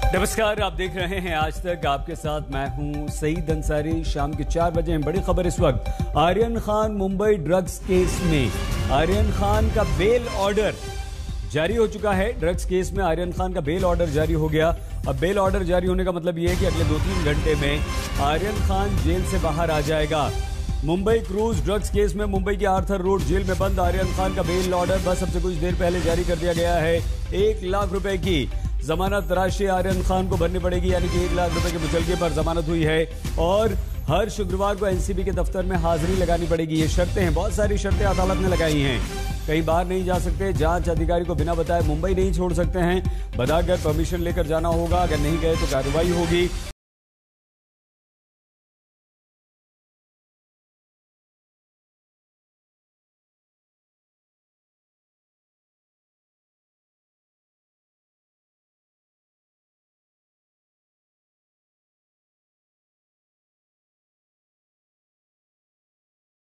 नमस्कार, आप देख रहे हैं आज तक। आपके साथ मैं हूं सईद अंसारी। शाम के 4 बजे हैं। बड़ी खबर इस वक्त। आर्यन खान मुंबई ड्रग्स केस में आर्यन खान का बेल ऑर्डर जारी हो चुका है। ड्रग्स केस में आर्यन खान का बेल ऑर्डर जारी हो गया। अब बेल ऑर्डर जारी होने का मतलब यह है कि अगले 2-3 घंटे में आर्यन खान जेल से बाहर आ जाएगा। मुंबई क्रूज ड्रग्स केस में मुंबई के आर्थर रोड जेल में बंद आर्यन खान का बेल ऑर्डर बस अब से कुछ देर पहले जारी कर दिया गया है। 1 लाख रुपए की जमानत राशि आर्यन खान को भरनी पड़ेगी, यानी कि 1 लाख रुपए के मुचलके पर जमानत हुई है और हर शुक्रवार को एनसीबी के दफ्तर में हाजिरी लगानी पड़ेगी। ये शर्तें हैं, बहुत सारी शर्तें अदालत ने लगाई हैं। कहीं बाहर नहीं जा सकते, जांच अधिकारी को बिना बताए मुंबई नहीं छोड़ सकते हैं, बताकर परमिशन लेकर जाना होगा, अगर नहीं गए तो कार्रवाई होगी।